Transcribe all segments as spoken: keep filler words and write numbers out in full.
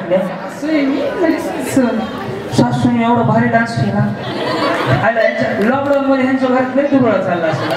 म्हटलं सासूने एवढा भारी डान्स केला आला यांच्या लॉकडाऊन मध्ये ह्यांच्या घरात लय दुर्बळ चालला असेल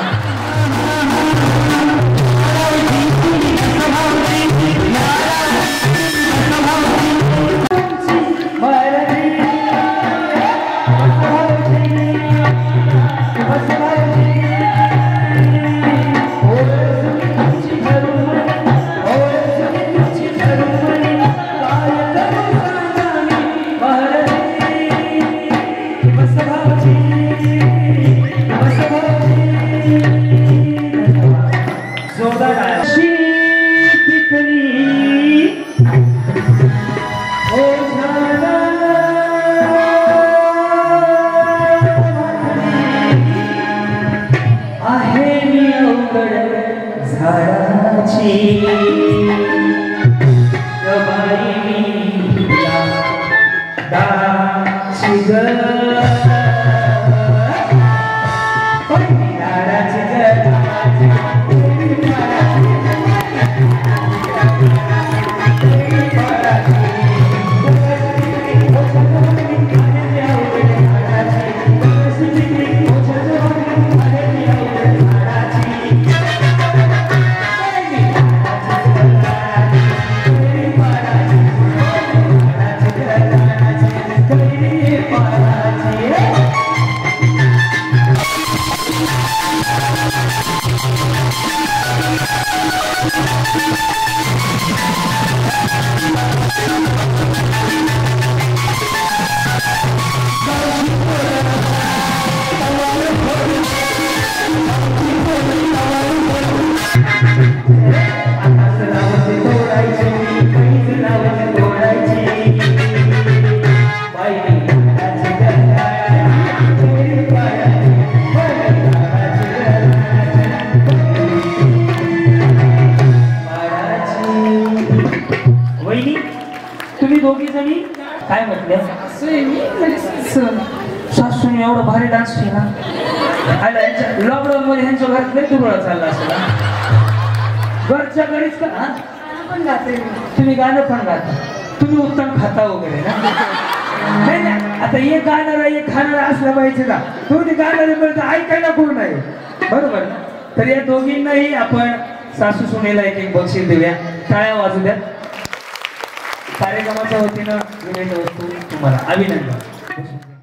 सासूने एवढा भारी डान्स केला आला यांच्या लॉकडाऊन मध्ये ह्यांच्या घरात लय दुर्बळ चालला असेल घरच्या घरीच का पण गाते तुम्ही गाणं पण गाता तुम्ही उत्तम खाता वगैरे ना नाही ना आता हे गाणारा हे खाणारा असला पाहिजे ना तुम्ही गाणारे मिळतं ऐकायला कोण नाही बरोबर ना तर या दोघींनाही आपण सासू सुनेला एक एक बक्षीस देऊया टाळ्या वाजू द्या कार्यक्रमाच्या वतीनं विनंती वस्तू तुम्हाला अभिनंदन